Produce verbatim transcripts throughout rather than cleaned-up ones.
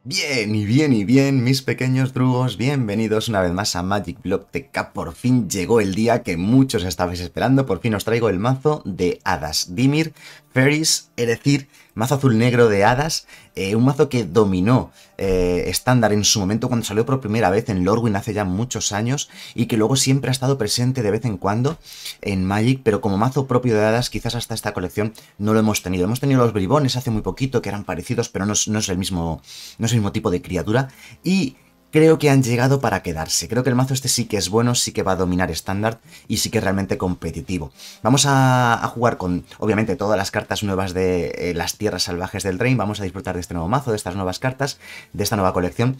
Bien y bien y bien, mis pequeños drugos, bienvenidos una vez más a Magic Block T K. Por fin llegó el día que muchos estabais esperando, por fin os traigo el mazo de hadas. Dimir, Fairies, es decir, mazo azul-negro de hadas, eh, un mazo que dominó eh, estándar en su momento cuando salió por primera vez en Lorwyn hace ya muchos años y que luego siempre ha estado presente de vez en cuando en Magic, pero como mazo propio de hadas quizás hasta esta colección no lo hemos tenido. Hemos tenido los bribones hace muy poquito que eran parecidos, pero no es, no es el mismo, no es el mismo tipo de criatura y creo que han llegado para quedarse. Creo que el mazo este sí que es bueno, sí que va a dominar estándar y sí que es realmente competitivo. Vamos a, a jugar con, obviamente, todas las cartas nuevas de eh, las tierras salvajes del Drain. Vamos a disfrutar de este nuevo mazo, de estas nuevas cartas, de esta nueva colección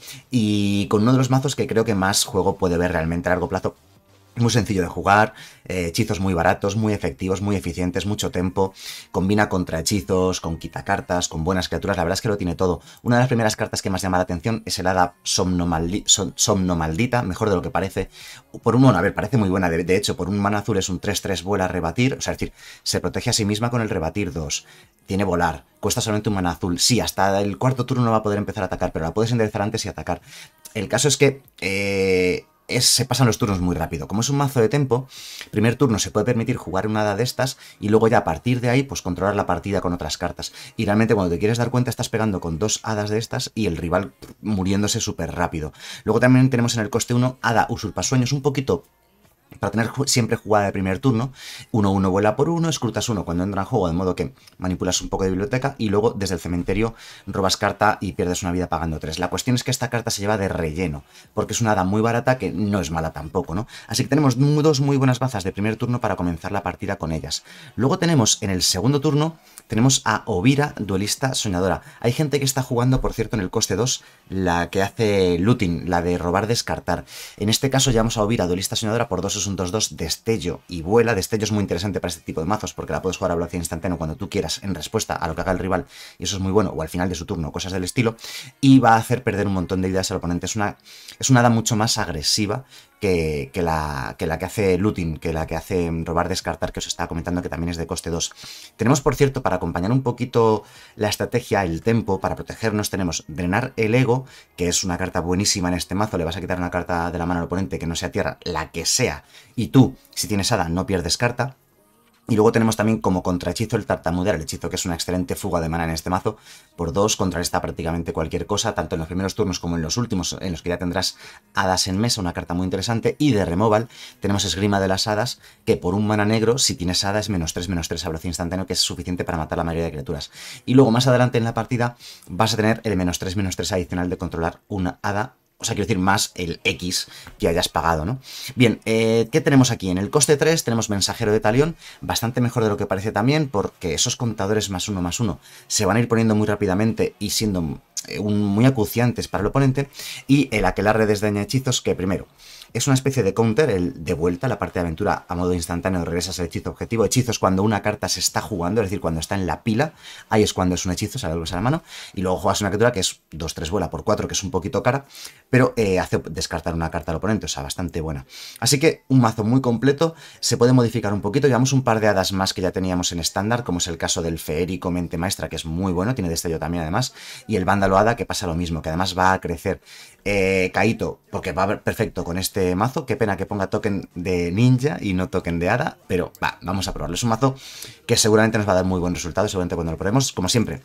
y con uno de los mazos que creo que más juego puede ver realmente a largo plazo. Muy sencillo de jugar, eh, hechizos muy baratos, muy efectivos, muy eficientes, mucho tempo, combina contra hechizos, con quitacartas, con buenas criaturas, la verdad es que lo tiene todo. Una de las primeras cartas que más llama la atención es el hada Somnomaldi Som Somnomaldita, mejor de lo que parece. Por un mono, a ver, parece muy buena, de, de hecho, por un mana azul es un tres tres vuela rebatir, o sea, es decir, se protege a sí misma con el rebatir dos, tiene volar, cuesta solamente un mana azul, sí, hasta el cuarto turno no va a poder empezar a atacar, pero la puedes enderezar antes y atacar. El caso es que... Eh, Es, se pasan los turnos muy rápido. Como es un mazo de tempo, primer turno se puede permitir jugar una hada de estas y luego ya a partir de ahí pues controlar la partida con otras cartas. Y realmente cuando te quieres dar cuenta estás pegando con dos hadas de estas y el rival muriéndose súper rápido. Luego también tenemos en el coste uno hada usurpasueños un poquito... Para tener siempre jugada de primer turno, uno uno vuela por uno, escrutas uno cuando entra en juego, de modo que manipulas un poco de biblioteca y luego desde el cementerio robas carta y pierdes una vida pagando tres. La cuestión es que esta carta se lleva de relleno, porque es una hada muy barata que no es mala tampoco, ¿no? Así que tenemos dos muy buenas bazas de primer turno para comenzar la partida con ellas. Luego tenemos en el segundo turno, tenemos a Ovira, duelista soñadora. Hay gente que está jugando, por cierto, en el coste dos, la que hace looting, la de robar descartar. En este caso llevamos a Ovira, duelista soñadora, por dos es un dos dos, destello y vuela. Destello es muy interesante para este tipo de mazos porque la puedes jugar a velocidad instantánea cuando tú quieras en respuesta a lo que haga el rival y eso es muy bueno, o al final de su turno, cosas del estilo, y va a hacer perder un montón de vidas al oponente. Es una, es una hada mucho más agresiva que, que, la, que la que hace looting, que la que hace robar descartar, que os estaba comentando que también es de coste dos. Tenemos, por cierto, para acompañar un poquito la estrategia, el tempo, para protegernos, tenemos drenar el ego, que es una carta buenísima en este mazo. Le vas a quitar una carta de la mano al oponente que no sea tierra, la que sea, y tú, si tienes hada, no pierdes carta. Y luego tenemos también como contrahechizo el tartamudear, el hechizo que es una excelente fuga de mana en este mazo. Por dos contrarresta prácticamente cualquier cosa, tanto en los primeros turnos como en los últimos, en los que ya tendrás hadas en mesa, una carta muy interesante. Y de removal tenemos esgrima de las hadas, que por un mana negro, si tienes hada, es menos tres, menos tres a velocidad instantáneo, que es suficiente para matar la mayoría de criaturas. Y luego más adelante en la partida vas a tener el menos tres, menos tres adicional de controlar una hada. O sea, quiero decir, más el X que hayas pagado, ¿no? Bien, eh, ¿qué tenemos aquí? En el coste tres tenemos Mensajero de Talión, bastante mejor de lo que parece también, porque esos contadores más uno más uno se van a ir poniendo muy rápidamente y siendo eh, un, muy acuciantes para el oponente. Y el Aquelarre desdeña hechizos, que primero es una especie de counter, el de vuelta, la parte de aventura a modo instantáneo, regresas el hechizo objetivo. Hechizo es cuando una carta se está jugando, es decir, cuando está en la pila, ahí es cuando es un hechizo, sale a la mano, y luego juegas una criatura que es dos tres vuela por cuatro, que es un poquito cara, pero eh, hace descartar una carta al oponente, o sea, bastante buena. Así que un mazo muy completo, se puede modificar un poquito, llevamos un par de hadas más que ya teníamos en estándar, como es el caso del Feérico Mente Maestra, que es muy bueno, tiene destello también además, y el Vándalo Hada, que pasa lo mismo, que además va a crecer. Eh, Kaito, porque va a ver perfecto con este mazo, qué pena que ponga token de ninja y no token de hada, pero va, vamos a probarlo. Es un mazo que seguramente nos va a dar muy buen resultado, seguramente cuando lo probemos, como siempre.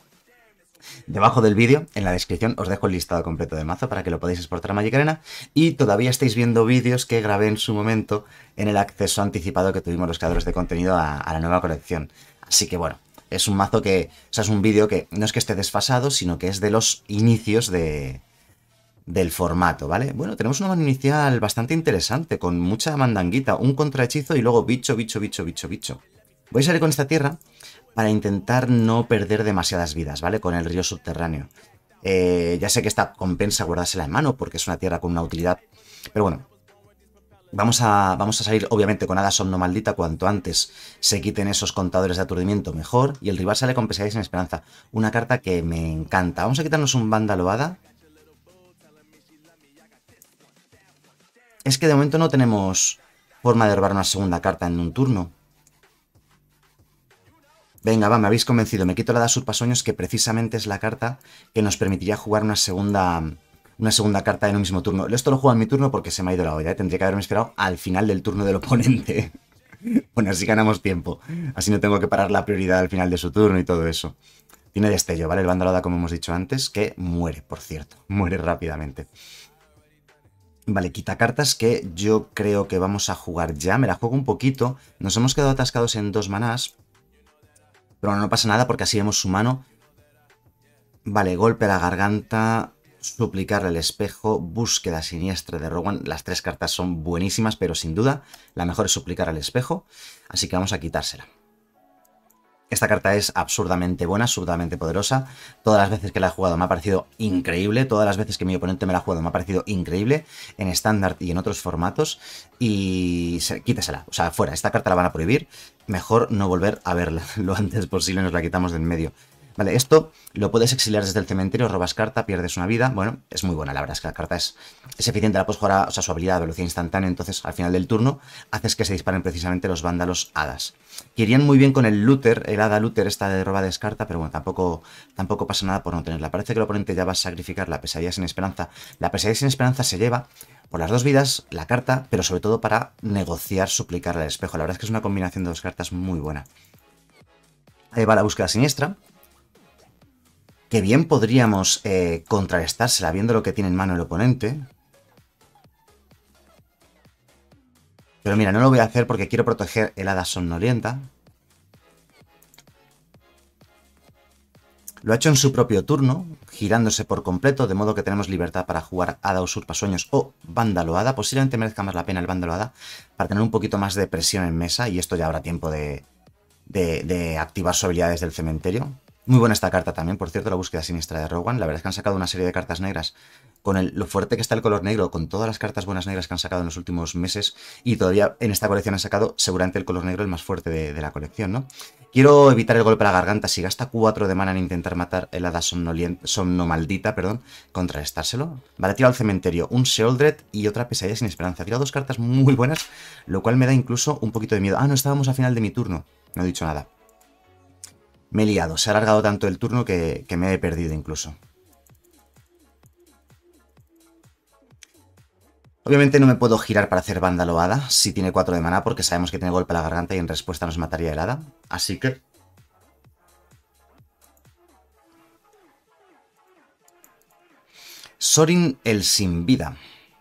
Debajo del vídeo, en la descripción, os dejo el listado completo de mazo para que lo podáis exportar a Magic Arena y todavía estáis viendo vídeos que grabé en su momento en el acceso anticipado que tuvimos los creadores de contenido a, a la nueva colección. Así que bueno, es un mazo que, o sea, es un vídeo que no es que esté desfasado, sino que es de los inicios de... del formato, ¿vale? Bueno, tenemos una mano inicial bastante interesante, con mucha mandanguita, un contrahechizo y luego bicho, bicho, bicho, bicho, bicho. Voy a salir con esta tierra para intentar no perder demasiadas vidas, ¿vale? Con el río subterráneo. Eh, ya sé que esta compensa guardársela en mano porque es una tierra con una utilidad, pero bueno, vamos a, vamos a salir obviamente con hada somnomaldita cuanto antes se quiten esos contadores de aturdimiento mejor y el rival sale con pesadillas en esperanza, una carta que me encanta. Vamos a quitarnos un vándalo hada. Es que de momento no tenemos forma de robar una segunda carta en un turno. Venga, va, me habéis convencido. Me quito la de Surpasueños, que precisamente es la carta que nos permitiría jugar una segunda, una segunda carta en un mismo turno. Esto lo juego en mi turno porque se me ha ido la olla, ¿eh? Tendría que haberme esperado al final del turno del oponente. Bueno, así ganamos tiempo. Así no tengo que parar la prioridad al final de su turno y todo eso. Tiene destello, ¿vale? El Vandalada, como hemos dicho antes, que muere, por cierto. Muere rápidamente. Vale, quita cartas que yo creo que vamos a jugar ya. Me la juego un poquito. Nos hemos quedado atascados en dos manás. Pero bueno, no pasa nada porque así vemos su mano. Vale, golpe a la garganta, suplicarle al espejo, búsqueda siniestra de Rowan. Las tres cartas son buenísimas, pero sin duda la mejor es suplicar al espejo. Así que vamos a quitársela. Esta carta es absurdamente buena, absurdamente poderosa. Todas las veces que la he jugado me ha parecido increíble. Todas las veces que mi oponente me la ha jugado me ha parecido increíble. En estándar y en otros formatos. Y se, quítesela. O sea, fuera. Esta carta la van a prohibir. Mejor no volver a verla. Lo antes posible nos la quitamos del medio. Vale, esto lo puedes exiliar desde el cementerio, robas carta, pierdes una vida. Bueno, es muy buena, la verdad es que la carta es, es eficiente, la puedes jugar a, o sea, su habilidad de velocidad instantánea, entonces al final del turno haces que se disparen precisamente los vándalos hadas. Que irían muy bien con el looter, el hada looter esta de roba descarta, pero bueno, tampoco, tampoco pasa nada por no tenerla. Parece que el oponente ya va a sacrificar la pesadilla sin esperanza. La pesadilla sin esperanza se lleva por las dos vidas, la carta, pero sobre todo para negociar, suplicar al espejo. La verdad es que es una combinación de dos cartas muy buena. Ahí va la búsqueda siniestra. Que bien podríamos eh, contrarrestársela viendo lo que tiene en mano el oponente. Pero mira, no lo voy a hacer porque quiero proteger el hada somnolienta. Lo ha hecho en su propio turno, girándose por completo, de modo que tenemos libertad para jugar hada usurpasueños o vándalo hada. Posiblemente merezca más la pena el vándalo hada para tener un poquito más de presión en mesa, y esto ya habrá tiempo de, de, de activar su habilidad desde el cementerio. Muy buena esta carta también, por cierto, la búsqueda siniestra de Rowan. La verdad es que han sacado una serie de cartas negras con el, lo fuerte que está el color negro, con todas las cartas buenas negras que han sacado en los últimos meses, y todavía en esta colección han sacado seguramente el color negro el más fuerte de, de la colección, ¿no? Quiero evitar el golpe a la garganta. Si gasta cuatro de mana en intentar matar el hada somnomaldita, perdón, contrarrestárselo. Vale, ha tirado al cementerio un Sheoldred y otra pesadilla sin esperanza. Ha tirado dos cartas muy buenas, lo cual me da incluso un poquito de miedo. Ah, no, estábamos a final de mi turno. No he dicho nada. Me he liado, se ha alargado tanto el turno que, que me he perdido incluso. Obviamente no me puedo girar para hacer vándalo hada si tiene cuatro de maná, porque sabemos que tiene golpe a la garganta y en respuesta nos mataría el hada. Así que... Sorin el sin vida.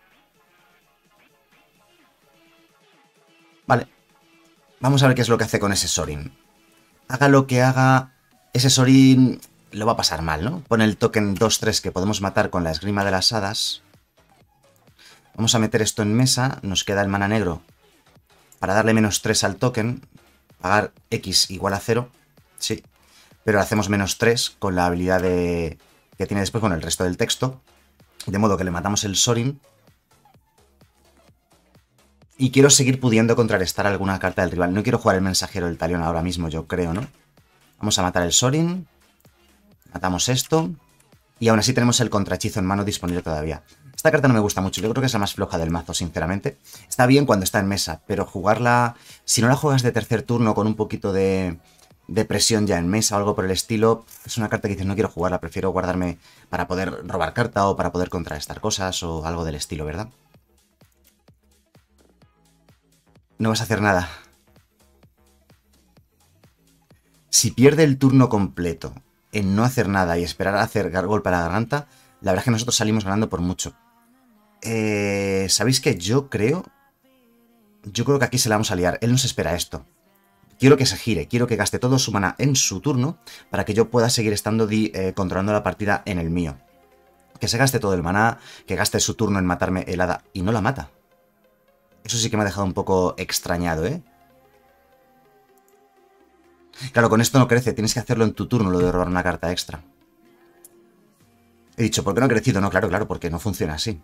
Vale. Vamos a ver qué es lo que hace con ese Sorin. Haga lo que haga, ese Sorin lo va a pasar mal, ¿no? Pone el token dos tres que podemos matar con la esgrima de las hadas. Vamos a meter esto en mesa, nos queda el mana negro para darle menos tres al token, pagar X igual a cero, sí, pero hacemos menos tres con la habilidad de, que tiene después con el resto del texto, de modo que le matamos el Sorin. Y quiero seguir pudiendo contrarrestar alguna carta del rival. No quiero jugar el mensajero del talión ahora mismo, yo creo, ¿no? Vamos a matar el Sorin. Matamos esto. Y aún así tenemos el contrahechizo en mano disponible todavía. Esta carta no me gusta mucho. Yo creo que es la más floja del mazo, sinceramente. Está bien cuando está en mesa, pero jugarla... Si no la juegas de tercer turno con un poquito de, de presión ya en mesa o algo por el estilo, es una carta que dices, no quiero jugarla, prefiero guardarme para poder robar carta o para poder contrarrestar cosas o algo del estilo, ¿verdad? No vas a hacer nada. Si pierde el turno completo en no hacer nada y esperar a hacer golpe a la garganta, la verdad es que nosotros salimos ganando por mucho. Eh, ¿Sabéis qué? Yo creo... Yo creo que aquí se la vamos a liar. Él no se espera esto. Quiero que se gire, quiero que gaste todo su mana en su turno para que yo pueda seguir estando eh, controlando la partida en el mío. Que se gaste todo el maná, que gaste su turno en matarme el hada y no la mata. Eso sí que me ha dejado un poco extrañado, ¿eh? Claro, con esto no crece, tienes que hacerlo en tu turno, lo de robar una carta extra. He dicho, ¿por qué no ha crecido? No, claro, claro, porque no funciona así.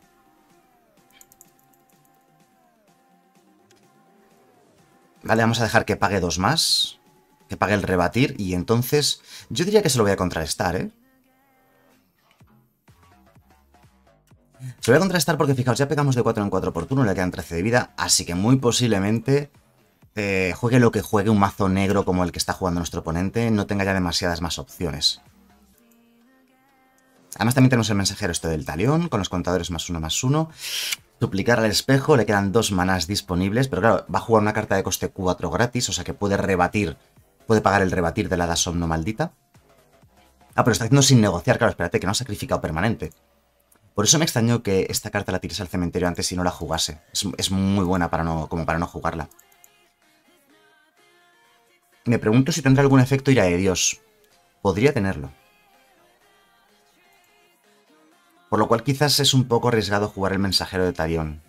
Vale, vamos a dejar que pague dos más. Que pague el rebatir y entonces... Yo diría que se lo voy a contrarrestar, ¿eh? Se lo voy a contrarrestar porque, fijaos, ya pegamos de cuatro en cuatro por turno, le quedan trece de vida, así que muy posiblemente eh, juegue lo que juegue un mazo negro como el que está jugando nuestro oponente, no tenga ya demasiadas más opciones. Además también tenemos el mensajero este del talión, con los contadores más uno más uno. Duplicar al espejo, le quedan dos manás disponibles, pero claro, va a jugar una carta de coste cuatro gratis, o sea que puede rebatir, puede pagar el rebatir de la Hada Somno maldita. Ah, pero está haciendo sin negociar, claro, espérate, que no ha sacrificado permanente. Por eso me extrañó que esta carta la tires al cementerio antes y no la jugase. Es, es muy buena para no, como para no jugarla. Me pregunto si tendrá algún efecto ira de Dios. Podría tenerlo. Por lo cual quizás es un poco arriesgado jugar el mensajero de Talión.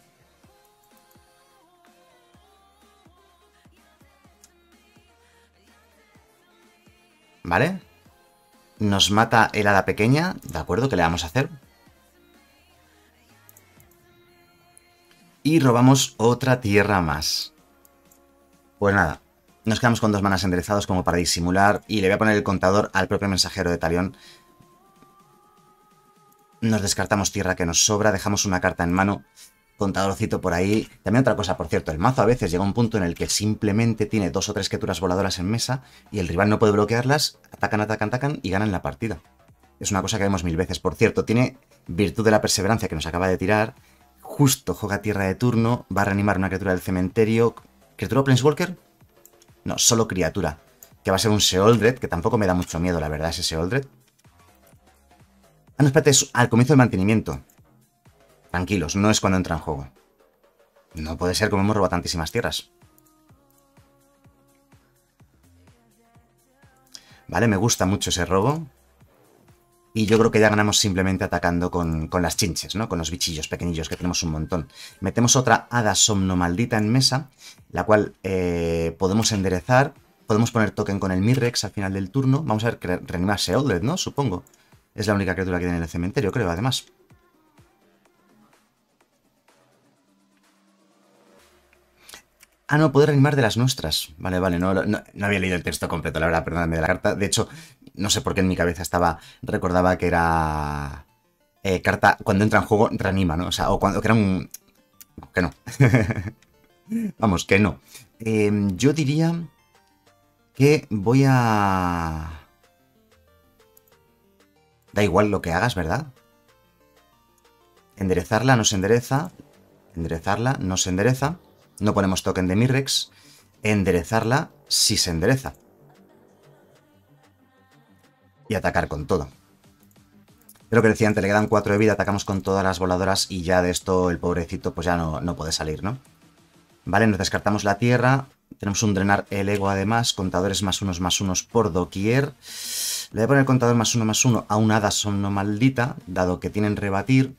¿Vale? Nos mata el hada pequeña. ¿De acuerdo? ¿Qué le vamos a hacer? Y robamos otra tierra más. Pues nada. Nos quedamos con dos manas enderezados como para disimular. Y le voy a poner el contador al propio mensajero de Talión. Nos descartamos tierra que nos sobra. Dejamos una carta en mano. Contadorcito por ahí. También otra cosa, por cierto, el mazo a veces llega a un punto en el que simplemente tiene dos o tres criaturas voladoras en mesa y el rival no puede bloquearlas, atacan, atacan, atacan y ganan la partida. Es una cosa que vemos mil veces. Por cierto, tiene virtud de la perseverancia que nos acaba de tirar. Justo juega tierra de turno, va a reanimar una criatura del cementerio. ¿Criatura Planeswalker? No, solo criatura. Que va a ser un Sheoldred, que tampoco me da mucho miedo, la verdad, ese Sheoldred. Ah, no, espérate, es al comienzo del mantenimiento. Tranquilos, no es cuando entra en juego. No puede ser como hemos robado tantísimas tierras. Vale, me gusta mucho ese robo. Y yo creo que ya ganamos simplemente atacando con, con las chinches, ¿no? Con los bichillos pequeñillos, que tenemos un montón. Metemos otra Hada Somno maldita en mesa, la cual eh, podemos enderezar. Podemos poner token con el Mirrex al final del turno. Vamos a ver que reanima Sheoldred, ¿no? Supongo. Es la única criatura que tiene en el cementerio, creo, además. Ah, no, puede reanimar de las nuestras. Vale, vale, no, no, no había leído el texto completo, la verdad, perdóname de la carta. De hecho, no sé por qué en mi cabeza estaba, recordaba que era eh, carta, cuando entra en juego, reanima, ¿no? O sea, o cuando, que era un... que no. Vamos, que no. Eh, yo diría que voy a... Da igual lo que hagas, ¿verdad? Enderezarla no se endereza. Enderezarla no se endereza. No ponemos token de Mirrex. Enderezarla sí se endereza. Y atacar con todo. Pero que decía antes, le quedan cuatro de vida, atacamos con todas las voladoras y ya de esto el pobrecito pues ya no, no puede salir, ¿no? Vale, nos descartamos la tierra. Tenemos un drenar el ego además, contadores más unos más unos por doquier. Le voy a poner contador más uno más uno a una Hada Somno maldita, dado que tienen rebatir.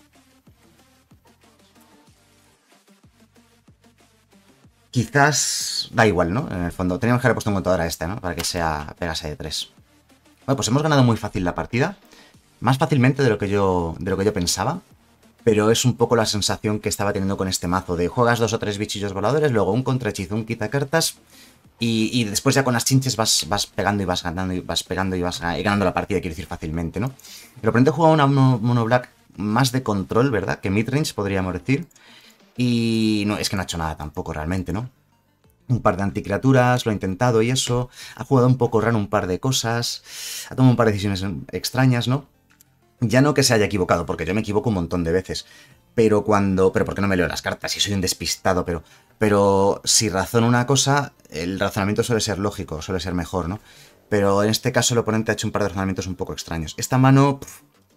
Quizás da igual, ¿no? En el fondo, teníamos que haber puesto un contador a este, ¿no? Para que sea pegase de tres. Bueno, pues hemos ganado muy fácil la partida. Más fácilmente de lo que yo, de lo que yo pensaba. Pero es un poco la sensación que estaba teniendo con este mazo. De juegas dos o tres bichillos voladores, luego un contrahechizo, un quitacartas. Y, y después ya con las chinches vas, vas pegando y vas ganando y vas pegando y vas ganando la partida, quiero decir, fácilmente, ¿no? El oponente juega una mono, mono black más de control, ¿verdad? Que midrange, podríamos decir. Y no, es que no ha hecho nada tampoco realmente, ¿no? Un par de anticriaturas, lo ha intentado y eso. Ha jugado un poco raro un par de cosas. Ha tomado un par de decisiones extrañas, ¿no? Ya no que se haya equivocado, porque yo me equivoco un montón de veces. Pero cuando... Pero porque no me leo las cartas y soy un despistado, pero... Pero si razono una cosa, el razonamiento suele ser lógico, suele ser mejor, ¿no? Pero en este caso el oponente ha hecho un par de razonamientos un poco extraños. Esta mano... Pff,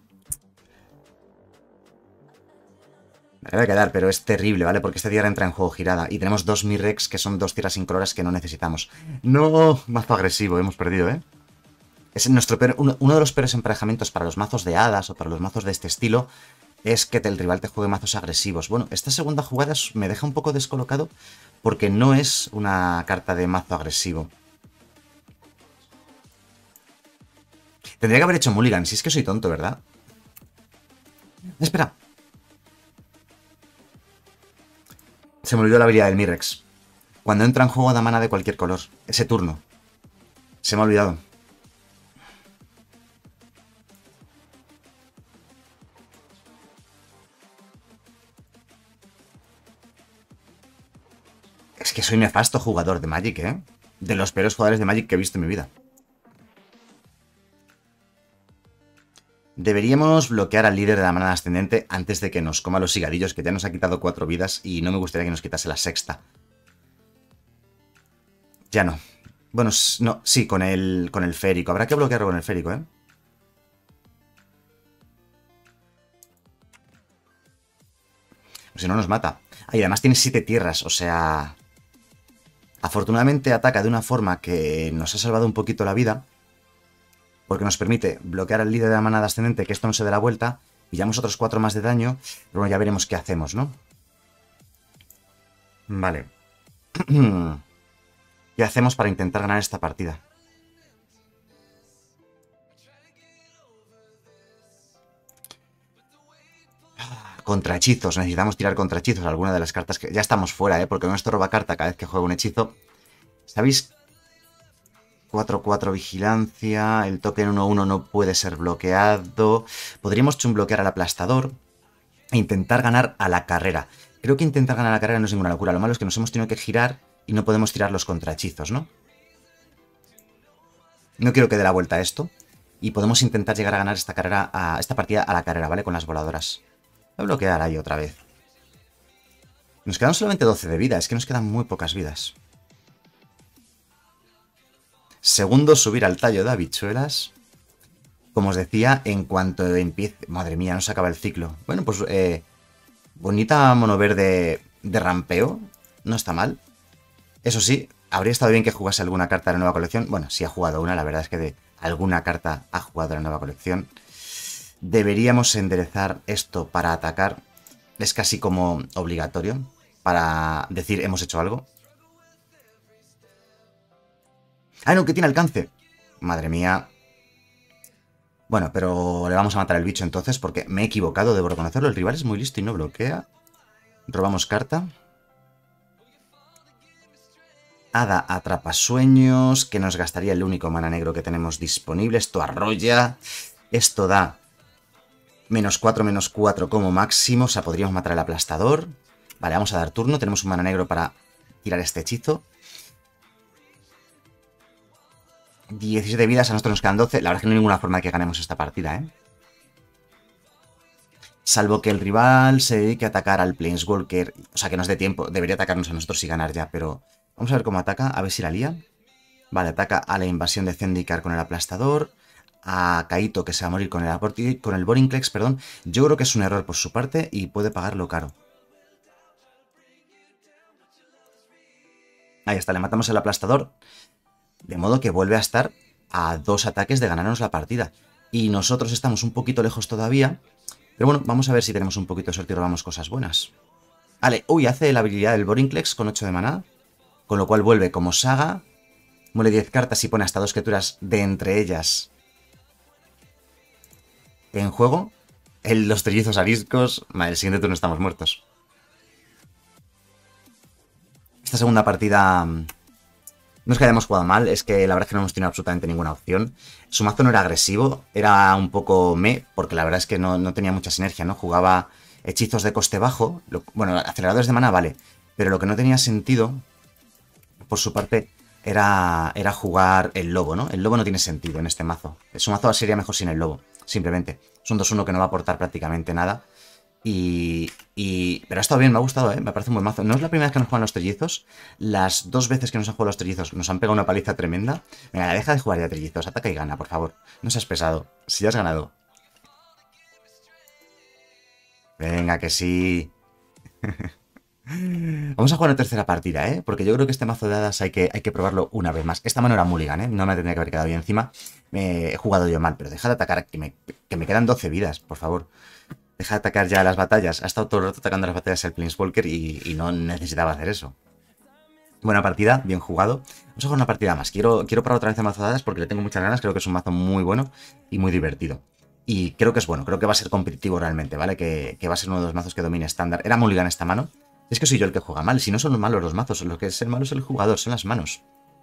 me acaba de quedar, pero es terrible, ¿vale? Porque esta tierra entra en juego girada. Y tenemos dos Mirrex, que son dos tierras incoloras que no necesitamos. No, mazo agresivo, hemos perdido, ¿eh? Es nuestro peor, uno, uno de los peores emparejamientos para los mazos de hadas o para los mazos de este estilo es que el rival te juegue mazos agresivos. Bueno, esta segunda jugada me deja un poco descolocado porque no es una carta de mazo agresivo. Tendría que haber hecho mulligan, si es que soy tonto, ¿verdad? Espera. Se me olvidó la habilidad del Mirrex. Cuando entra en juego da mana de cualquier color. Ese turno. Se me ha olvidado. Es que soy nefasto jugador de Magic, ¿eh? De los peores jugadores de Magic que he visto en mi vida. Deberíamos bloquear al líder de la manada ascendente antes de que nos coma los cigarrillos, que ya nos ha quitado cuatro vidas y no me gustaría que nos quitase la sexta. Ya no. Bueno, no, sí, con el, con el férico. Habrá que bloquearlo con el férico, ¿eh? Si no nos mata. Ah, y además tiene siete tierras, o sea... Afortunadamente ataca de una forma que nos ha salvado un poquito la vida, porque nos permite bloquear al líder de la manada ascendente, que esto no se dé la vuelta, pillamos otros cuatro más de daño, pero bueno, ya veremos qué hacemos, ¿no? Vale. ¿Qué hacemos para intentar ganar esta partida? Contrahechizos, necesitamos tirar contrahechizos. Alguna de las cartas que... Ya estamos fuera, ¿eh? Porque no esto roba carta cada vez que juega un hechizo. ¿Sabéis? cuatro cuatro vigilancia. El token uno uno no puede ser bloqueado. Podríamos bloquear al aplastador e intentar ganar a la carrera. Creo que intentar ganar a la carrera no es ninguna locura. Lo malo es que nos hemos tenido que girar y no podemos tirar los contrahechizos, ¿no? No quiero que dé la vuelta a esto. Y podemos intentar llegar a ganar esta carrera, a esta partida a la carrera, ¿vale? Con las voladoras. Voy a bloquear ahí otra vez. Nos quedan solamente doce de vida. Es que nos quedan muy pocas vidas. Segundo, subir al tallo de habichuelas. Como os decía, en cuanto empiece... Madre mía, no se acaba el ciclo. Bueno, pues... Eh, bonita mono verde de rampeo. No está mal. Eso sí, habría estado bien que jugase alguna carta de la nueva colección. Bueno, sí ha jugado una. La verdad es que de alguna carta ha jugado la nueva colección. Deberíamos enderezar esto para atacar. Es casi como obligatorio. Para decir hemos hecho algo. ¡Ah, no! Que tiene alcance. Madre mía. Bueno, pero le vamos a matar el bicho entonces porque me he equivocado, debo reconocerlo. El rival es muy listo y no bloquea. Robamos carta. Hada atrapasueños, que nos gastaría el único mana negro que tenemos disponible. Esto arrolla. Esto da menos cuatro, menos cuatro como máximo. O sea, podríamos matar al aplastador. Vale, vamos a dar turno. Tenemos un mana negro para tirar este hechizo. diecisiete vidas, a nosotros nos quedan doce. La verdad es que no hay ninguna forma de que ganemos esta partida, ¿eh? Salvo que el rival se dedique a atacar al Planeswalker. O sea, que nos dé tiempo. Debería atacarnos a nosotros y ganar ya, pero... Vamos a ver cómo ataca, a ver si la lía. Vale, ataca a la invasión de Zendikar con el aplastador. A Kaito, que se va a morir con el, con el Vorinclex, perdón. Yo creo que es un error por su parte y puede pagarlo caro. Ahí está, le matamos el aplastador. De modo que vuelve a estar a dos ataques de ganarnos la partida. Y nosotros estamos un poquito lejos todavía. Pero bueno, vamos a ver si tenemos un poquito de suerte y robamos cosas buenas. Vale, uy, hace la habilidad del Vorinclex con ocho de maná. Con lo cual vuelve como saga. Muele diez cartas y pone hasta dos criaturas de entre ellas en juego. El, los trellizos ariscos. Vale, el siguiente turno estamos muertos. Esta segunda partida... No es que hayamos jugado mal, es que la verdad es que no hemos tenido absolutamente ninguna opción. Su mazo no era agresivo, era un poco me, porque la verdad es que no, no tenía mucha sinergia, ¿no? Jugaba hechizos de coste bajo. Lo, bueno, aceleradores de mana, vale. Pero lo que no tenía sentido, por su parte, era, era jugar el lobo, ¿no? El lobo no tiene sentido en este mazo. Su mazo sería mejor sin el lobo, simplemente. Es un dos uno que no va a aportar prácticamente nada. Y, y... Pero ha estado bien, me ha gustado, ¿eh? Me parece un buen mazo. No es la primera vez que nos juegan los trellizos. Las dos veces que nos han jugado los trellizos nos han pegado una paliza tremenda. Venga, deja de jugar ya trellizos. Ataca y gana, por favor. No seas pesado. Si ya has ganado. Venga, que sí. Vamos a jugar una tercera partida, ¿eh? Porque yo creo que este mazo de hadas hay que, hay que probarlo una vez más. Esta mano era mulligan, ¿eh? No me tendría que haber quedado bien encima. Me he jugado yo mal, pero deja de atacar. Que me, que me quedan doce vidas, por favor. Deja de atacar ya las batallas. Ha estado todo el rato atacando las batallas el Planeswalker y, y no necesitaba hacer eso. Buena partida, bien jugado. Vamos a jugar una partida más. Quiero, quiero probar otra vez el mazo de hadas porque le tengo muchas ganas. Creo que es un mazo muy bueno y muy divertido. Y creo que es bueno. Creo que va a ser competitivo realmente, ¿vale? Que, que va a ser uno de los mazos que domine estándar. Era mulligan esta mano. Es que soy yo el que juega mal. Si no son malos los mazos, lo que es el malo es el jugador, son las manos.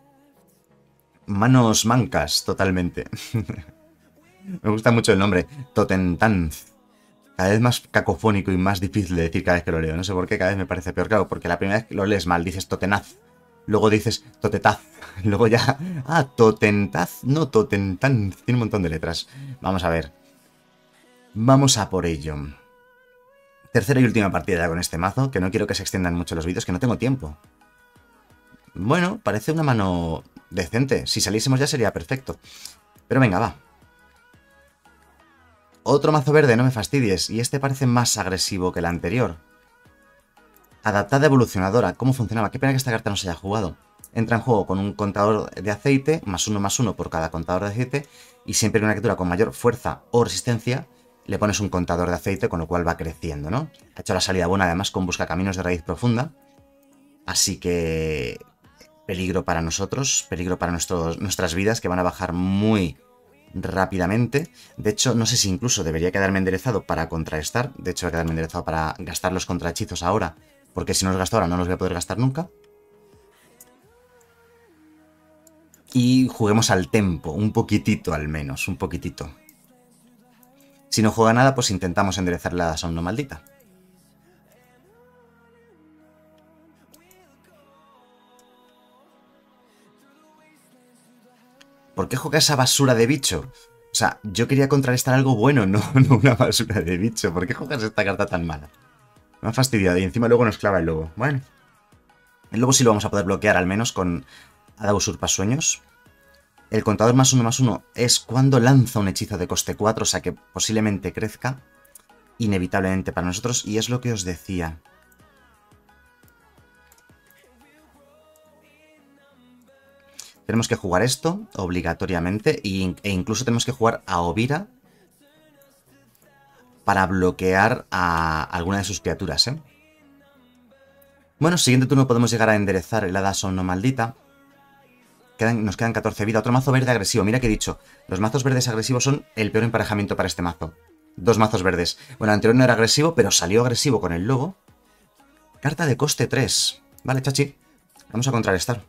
Manos mancas, totalmente. Me gusta mucho el nombre. Totentanz. Cada vez más cacofónico y más difícil de decir cada vez que lo leo. No sé por qué, cada vez me parece peor. Claro, porque la primera vez que lo lees mal dices Totenaz. Luego dices Totetaz. Luego ya... Ah, Totentaz. No, Totentan. Tiene un montón de letras. Vamos a ver. Vamos a por ello. Tercera y última partida ya con este mazo, que no quiero que se extiendan mucho los vídeos, que no tengo tiempo. Bueno, parece una mano decente. Si saliésemos ya sería perfecto. Pero venga, va. Otro mazo verde, no me fastidies. Y este parece más agresivo que el anterior. Adaptada evolucionadora. ¿Cómo funcionaba? Qué pena que esta carta no se haya jugado. Entra en juego con un contador de aceite, más uno más uno por cada contador de aceite, y siempre que una criatura con mayor fuerza o resistencia, le pones un contador de aceite, con lo cual va creciendo, ¿no? Ha hecho la salida buena además con buscacaminos de raíz profunda. Así que... peligro para nosotros, peligro para nuestros, nuestras vidas, que van a bajar muy rápidamente. De hecho, no sé si incluso debería quedarme enderezado para contrarrestar. De hecho, voy a quedarme enderezado para gastar los contrahechizos ahora, porque si no los gasto ahora no los voy a poder gastar nunca. Y juguemos al tempo, un poquitito al menos, un poquitito. Si no juega nada, pues intentamos enderezar la Somno Maldita. ¿Por qué juega esa basura de bicho? O sea, yo quería contrarrestar algo bueno, no, no una basura de bicho. ¿Por qué juegas esta carta tan mala? Me ha fastidiado y encima luego nos clava el lobo. Bueno. El lobo sí lo vamos a poder bloquear, al menos con Hada Usurpasueños. El contador más uno más uno es cuando lanza un hechizo de coste cuatro, o sea que posiblemente crezca inevitablemente para nosotros. Y es lo que os decía. Tenemos que jugar esto, obligatoriamente, e incluso tenemos que jugar a Ovira para bloquear a alguna de sus criaturas, ¿eh? Bueno, siguiente turno podemos llegar a enderezar el Hada Somno Maldita. Quedan, nos quedan catorce vida. Otro mazo verde agresivo. Mira que he dicho, los mazos verdes agresivos son el peor emparejamiento para este mazo. Dos mazos verdes. Bueno, el anterior no era agresivo, pero salió agresivo con el lobo. Carta de coste tres. Vale, chachi. Vamos a contrarrestar.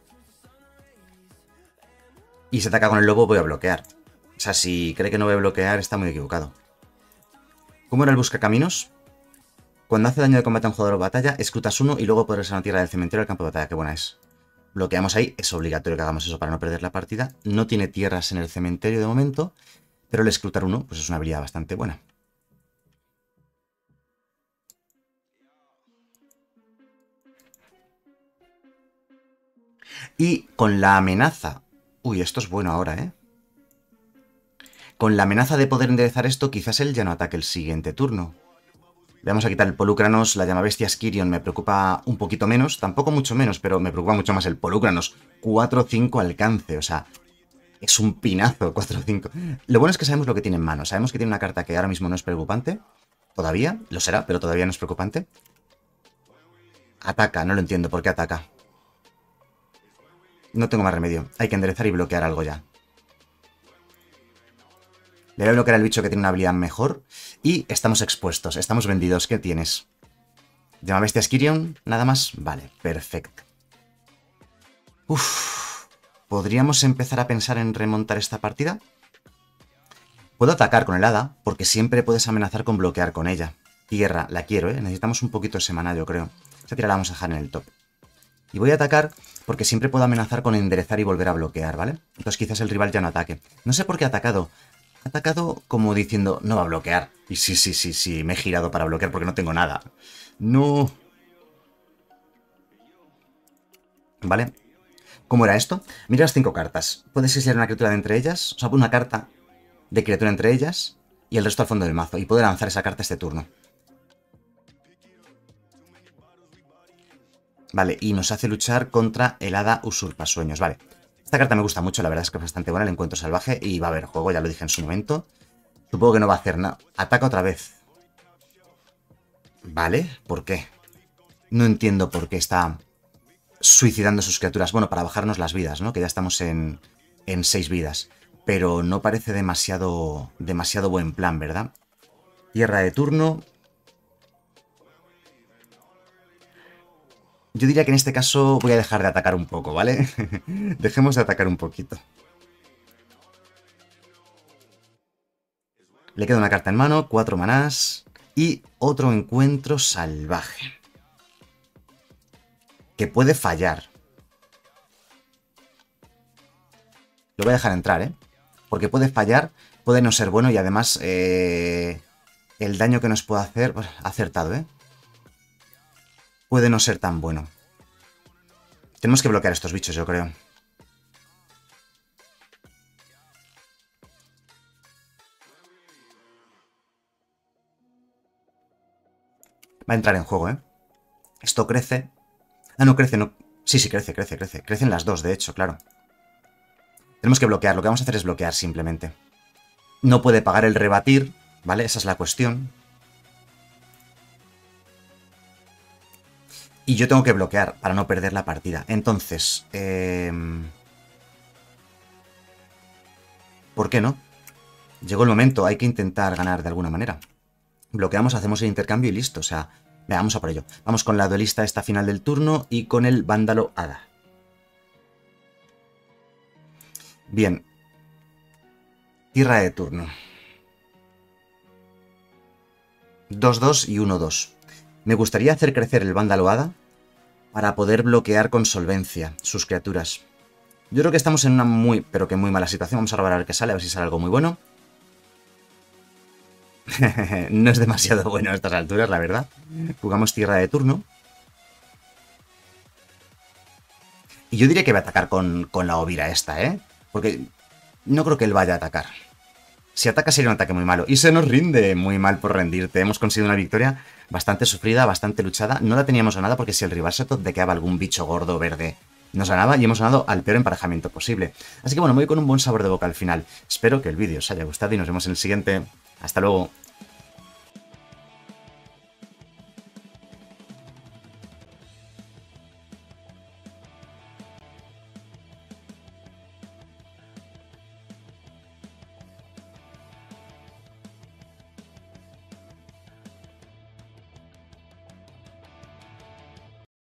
Y si ataca con el lobo voy a bloquear. O sea, si cree que no voy a bloquear está muy equivocado. ¿Cómo era el buscacaminos? Cuando hace daño de combate a un jugador o batalla, escrutas uno y luego podrás a una tierra del cementerio al campo de batalla. Qué buena es. Bloqueamos ahí, es obligatorio que hagamos eso para no perder la partida. No tiene tierras en el cementerio de momento, pero el escrutar uno pues es una habilidad bastante buena. Y con la amenaza... Uy, esto es bueno ahora, ¿eh? Con la amenaza de poder enderezar esto, quizás él ya no ataque el siguiente turno. Le vamos a quitar el Polúcranos, la Llamabestia Skirion me preocupa un poquito menos, tampoco mucho menos, pero me preocupa mucho más el Polúcranos. cuatro cinco alcance, o sea, es un pinazo, cuatro cinco. Lo bueno es que sabemos lo que tiene en mano, sabemos que tiene una carta que ahora mismo no es preocupante, todavía, lo será, pero todavía no es preocupante. Ataca, no lo entiendo, ¿por qué ataca? No tengo más remedio, hay que enderezar y bloquear algo ya. Le voy a bloquear al bicho que tiene una habilidad mejor. Y estamos expuestos, estamos vendidos. ¿Qué tienes? Llamabestia Skirion, nada más. Vale, perfecto. Uff. ¿Podríamos empezar a pensar en remontar esta partida? Puedo atacar con el hada, porque siempre puedes amenazar con bloquear con ella. Tierra, la quiero, ¿eh? Necesitamos un poquito de semana, yo creo. Esa tira la vamos a dejar en el top. Y voy a atacar porque siempre puedo amenazar con enderezar y volver a bloquear, ¿vale? Entonces quizás el rival ya no ataque. No sé por qué ha atacado. Ha atacado como diciendo, no va a bloquear. Y sí, sí, sí, sí, me he girado para bloquear porque no tengo nada. No. ¿Vale? ¿Cómo era esto? Mira las cinco cartas. Puedes exiliar una criatura de entre ellas, o sea, una carta de criatura entre ellas y el resto al fondo del mazo. Y puedo lanzar esa carta este turno. Vale, y nos hace luchar contra el Hada Usurpasueños. Vale. Esta carta me gusta mucho, la verdad es que es bastante buena, el encuentro salvaje, y va a haber juego, ya lo dije en su momento. Supongo que no va a hacer nada. Ataca otra vez. Vale, ¿por qué? No entiendo por qué está suicidando sus criaturas. Bueno, para bajarnos las vidas, ¿no? Que ya estamos en, en seis vidas. Pero no parece demasiado, demasiado buen plan, ¿verdad? Tierra de turno. Yo diría que en este caso voy a dejar de atacar un poco, ¿vale? Dejemos de atacar un poquito. Le queda una carta en mano, cuatro manás y otro encuentro salvaje. Que puede fallar. Lo voy a dejar entrar, ¿eh? Porque puede fallar, puede no ser bueno y además eh, el daño que nos puede hacer... Pues, acertado, ¿eh? Puede no ser tan bueno. Tenemos que bloquear estos bichos, yo creo. Va a entrar en juego, ¿eh? Esto crece. Ah, no crece, no... Sí, sí, crece, crece, crece. Crecen las dos, de hecho, claro. Tenemos que bloquear. Lo que vamos a hacer es bloquear, simplemente. No puede pagar el rebatir, ¿vale? Esa es la cuestión. Y yo tengo que bloquear para no perder la partida. Entonces... Eh... ¿Por qué no? Llegó el momento, hay que intentar ganar de alguna manera. Bloqueamos, hacemos el intercambio y listo. O sea, venga, vamos a por ello. Vamos con la duelista esta final del turno y con el vándalo hada. Bien. Tierra de turno. dos dos y uno dos. Me gustaría hacer crecer el vándalo hada para poder bloquear con solvencia sus criaturas. Yo creo que estamos en una muy, pero que muy mala situación. Vamos a robar a ver qué sale, a ver si sale algo muy bueno. No es demasiado bueno a estas alturas, la verdad. Jugamos tierra de turno. Y yo diría que va a atacar con, con la ovira esta, ¿eh? Porque no creo que él vaya a atacar. Si ataca sería un ataque muy malo. Y se nos rinde. Muy mal por rendirte. Hemos conseguido una victoria bastante sufrida, bastante luchada. No la teníamos ganada porque si el rival se toqueaba algún bicho gordo verde nos ganaba y hemos ganado al peor emparejamiento posible. Así que bueno, me voy con un buen sabor de boca al final. Espero que el vídeo os haya gustado y nos vemos en el siguiente. Hasta luego.